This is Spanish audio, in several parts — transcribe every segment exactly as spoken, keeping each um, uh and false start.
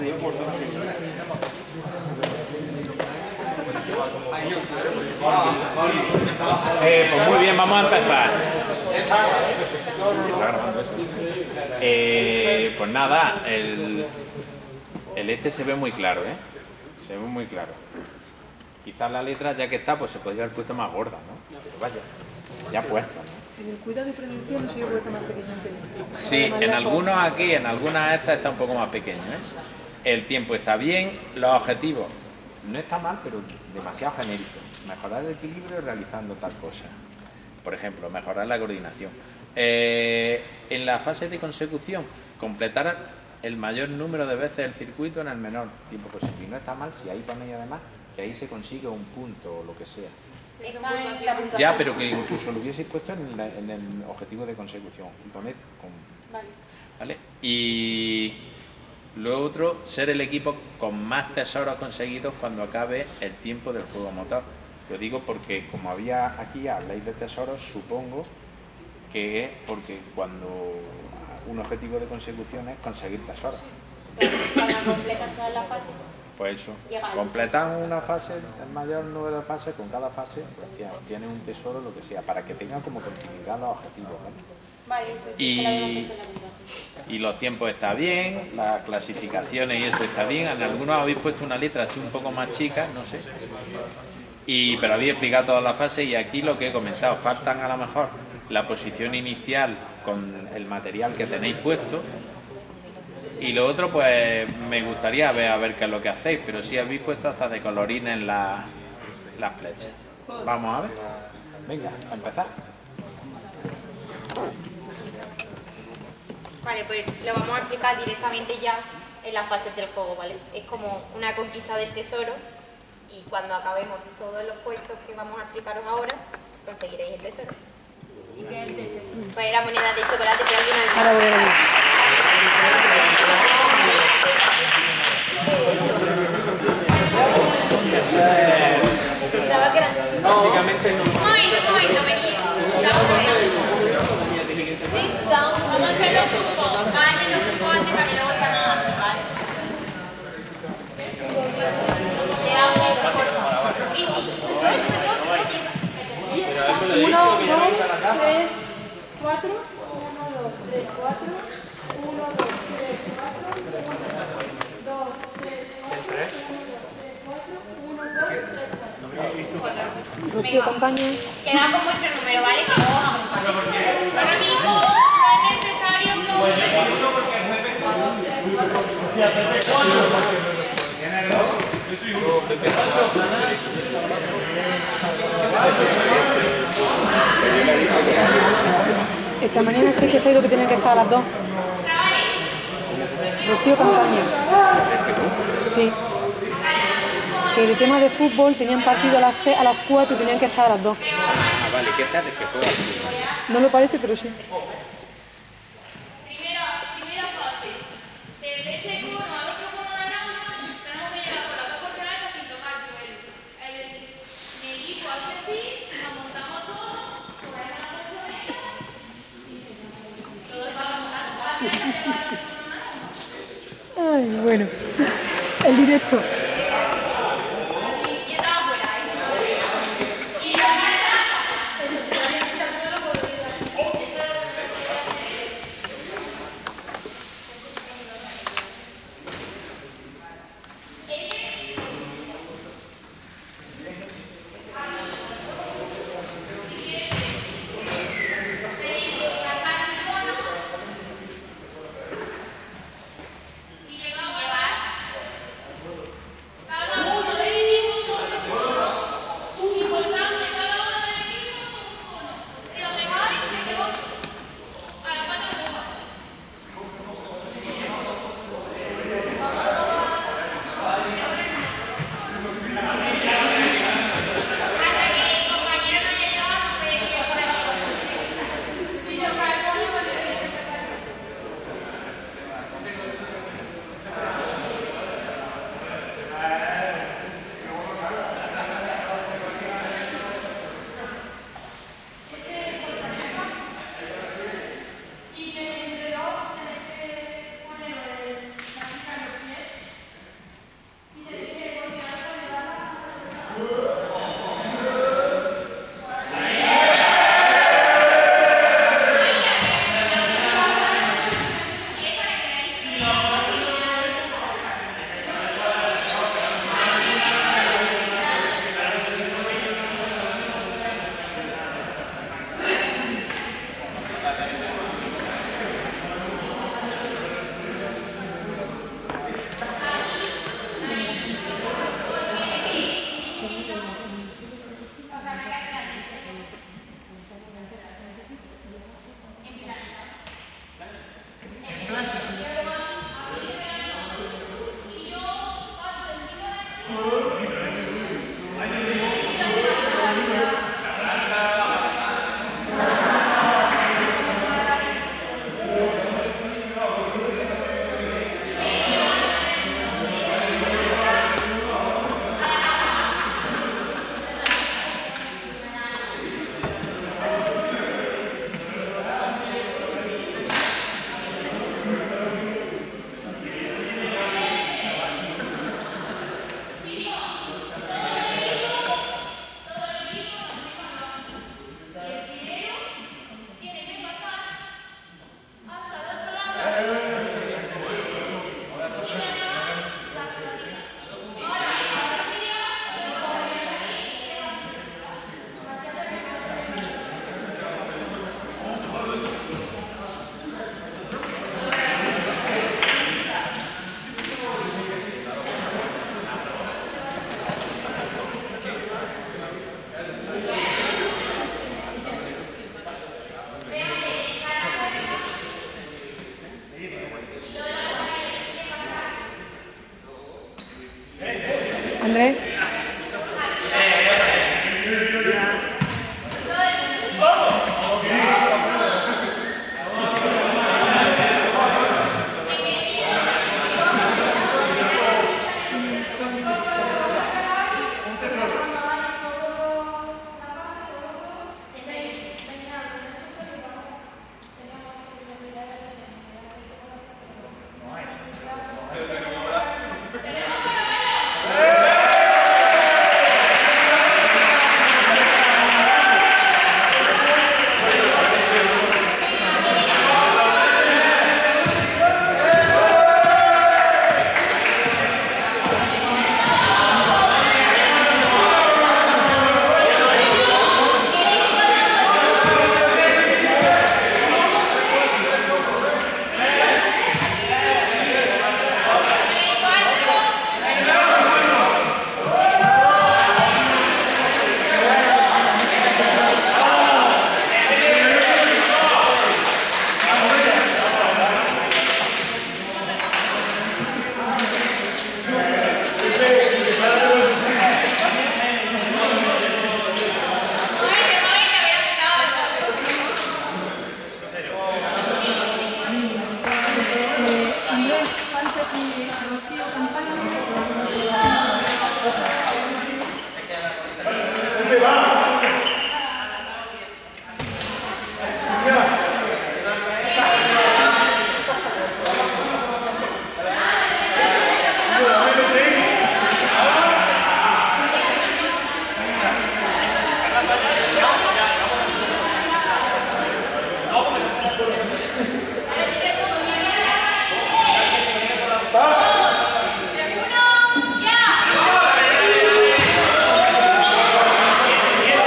Eh, pues muy bien, vamos a empezar. Eh, pues nada, el, el este se ve muy claro, ¿eh? Se ve muy claro. Quizás la letra, ya que está, pues se podría haber puesto más gorda, ¿no? Pero vaya, ya puesta, ¿no? En el cuidado y prevención no se puede estar más pequeño. Sí, en algunos aquí, en algunas estas está un poco más pequeño, ¿eh? El tiempo está bien, los objetivos no está mal, pero demasiado genérico. Mejorar el equilibrio realizando tal cosa. Por ejemplo, mejorar la coordinación. Eh, en la fase de consecución, completar el mayor número de veces el circuito en el menor tiempo posible. Y no está mal si ahí ponéis además que ahí se consigue un punto o lo que sea. Ya, pero que incluso lo hubieseis puesto en, la, en el objetivo de consecución. Y poner con, vale. ¿Vale? Y lo otro, ser el equipo con más tesoros conseguidos cuando acabe el tiempo del juego motor. Lo digo porque como había aquí habláis de tesoros, supongo que es porque cuando un objetivo de consecución es conseguir tesoros. Para completar todas las fases. Pues eso, completar una fase, el mayor número de fases, con cada fase pues, tiene un tesoro, lo que sea, para que tengan como continuidad los objetivos, ¿vale? Vale, eso sí, y, que lo habíamos visto en la vida. Y los tiempos está bien, las clasificaciones y eso está bien. En algunos habéis puesto una letra así un poco más chica, no sé. Y, pero habéis explicado todas las fases y aquí lo que he comentado, faltan a lo mejor la posición inicial con el material que tenéis puesto. Y lo otro, pues me gustaría ver a ver qué es lo que hacéis, pero sí habéis puesto hasta de colorines en la, las flechas. Vamos a ver. Venga, a empezar. Vale, pues lo vamos a explicar directamente ya en las fases del juego, ¿vale? Es como una conquista del tesoro y cuando acabemos todos los puestos que vamos a explicaros ahora, conseguiréis el tesoro. ¿Y qué es el tesoro? Pues era moneda de chocolate, pero alguien no Ahora voy a ver. ¿Qué es eso? Pensaba que eran chicos. Básicamente no. Un momento, un momento, venid. Sí, vamos a hacer los grupos. Vamos a hacer los grupos antes para que luego sea nada así, ¿vale? Queda un metro, por favor. Uno, dos, tres, cuatro. Uno, dos, tres, cuatro. Uno, dos, tres, cuatro. Dos, tres, cuatro. Uno, dos, tres, cuatro. Rocío, acompaña. Queda con vuestro número, ¿vale? Que luego vamos a acompañar. Ahora mismo no es necesario que... Pues yo soy uno porque el jefe es cuatro. O sea, Pepe es cuatro. Yo soy uno. Esta mañana sí que se ha ido que tenían que estar a las dos. Rocío Campaña. Sí. Que el tema de fútbol tenían partido a las seis, a las cuatro y tenían que estar a las dos. Ah, vale, ¿qué tal? ¿Qué juega? No lo parece, pero sí. Primera, primera fase. De este cono al otro cono naranja, tenemos que llegar con las dos porcelanas sin tocar el suelo. Es decir, mi equipo hace así, nos montamos todos, cogemos la porcelana y se todos vamos a la Ay, bueno. El directo. Andrés. ¡Segundo! ¡Ya!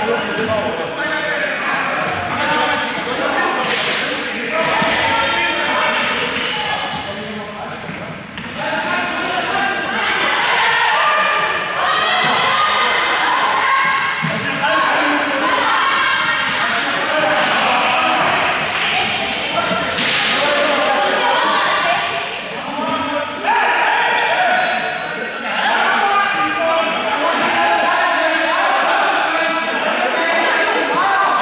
Vamos.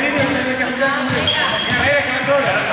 vídeo, se ve que es un poco. Mira, ve, que va todo.